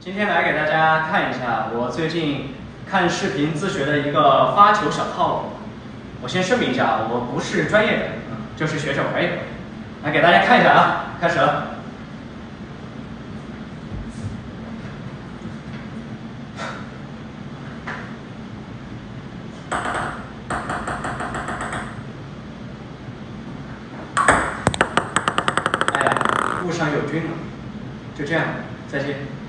今天来给大家看一下我最近看视频自学的一个发球小套路。我先声明一下，我不是专业的，就是学学玩一玩。来给大家看一下啊，开始了。哎呀，路上有菌了，就这样，再见。